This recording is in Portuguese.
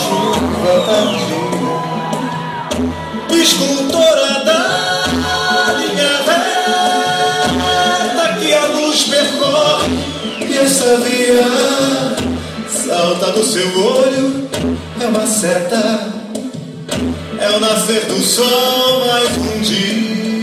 chuva tardia, escultora da linha reta que a luz percorre, e essa via salta do seu olho, é uma seta, é o nascer do sol mais um dia.